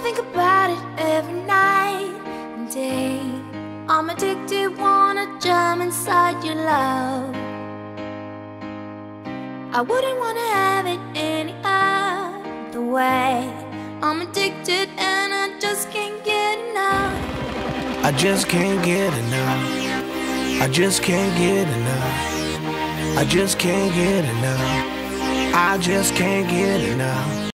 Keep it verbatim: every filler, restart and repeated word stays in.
think about it every night and day. I'm addicted, wanna jump inside your love. I wouldn't wanna have it any other way. I'm addicted and I just can't get enough. I just can't get enough. I just can't get enough. I just can't get enough. I just can't get enough.